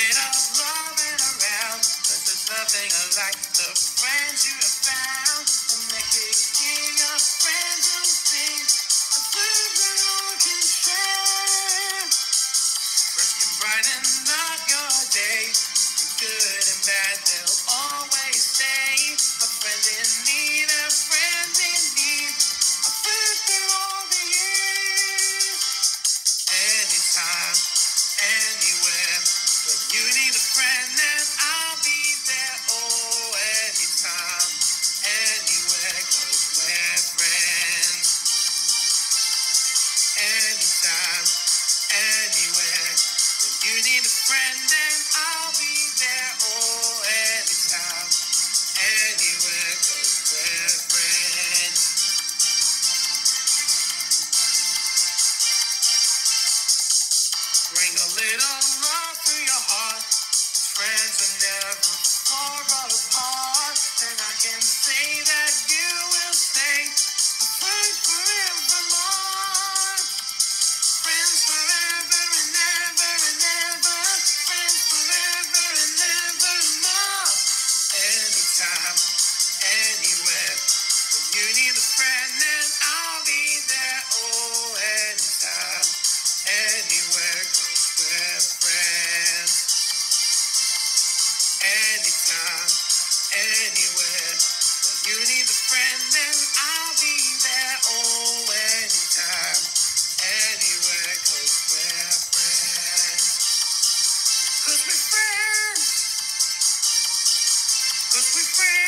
bit of love and around, but there's nothing like the friends you have found. And they kicking your friends who think the things that all can share. Friends can brighten up your day. The good and bad, they'll always stay. A friend in need, a friend in need, a friend through all the years. Anytime, anywhere, when you need a friend, then I'll be there. Oh, anytime, anywhere, 'cause we're friends. Anytime, anywhere, when you need a friend, then I'll be there. Oh, anytime, anywhere, 'cause we're friends. Bring a little love to your heart. Friends are never far apart. And I can say that you will stay a friend forevermore. Friends forever and ever and ever. Friends forever and ever more. Anytime, anywhere. When you need a friend, then I'll be there. Oh, anytime, anywhere, 'cause we're friends. Anytime, anywhere. When you need a friend, then I'll be there. Oh, anytime, anywhere, 'cause we're friends. 'Cause we're friends. 'Cause we're friends.